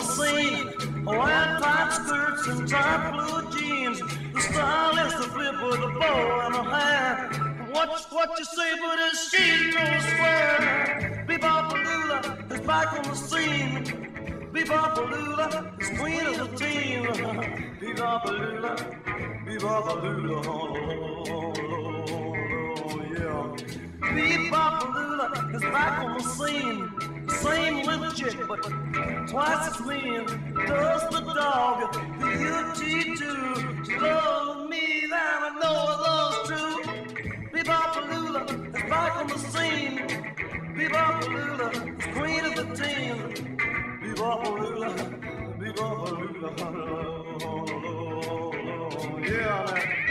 the scene. White tight skirts and tight blue jeans. The style is the flip with a bow and a hair. What you say, but she's no square. Bebop-a-lula is back on the scene. Bebop-a-lula is queen of the team. Bebop-a-lula, bebop-a-lula, oh yeah. Bebop-a-lula is back on the scene. Same little chick, but twice as mean. Does the dog, the UT2. She loves me, and I know her love's true. Bebop-a-lula is back on the scene. Bebop-a-lula is queen of the team. Bebop-a-lula, bebop-a-lula, yeah.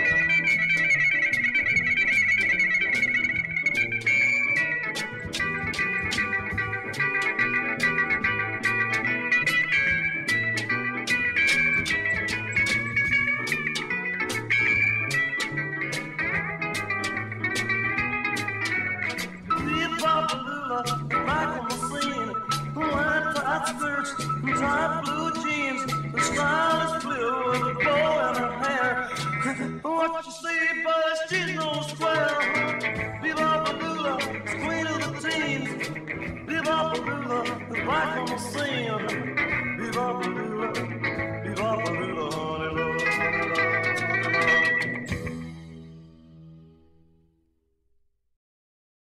Bebop-a-lula, back on the scene. White tight skirts and tight blue jeans. The style is blue with a bow and her hair. What you say, but she's no square. Bebop-a-lula is queen of the teens. Bebop-a-lula is back on the scene. Bebop-a-lula.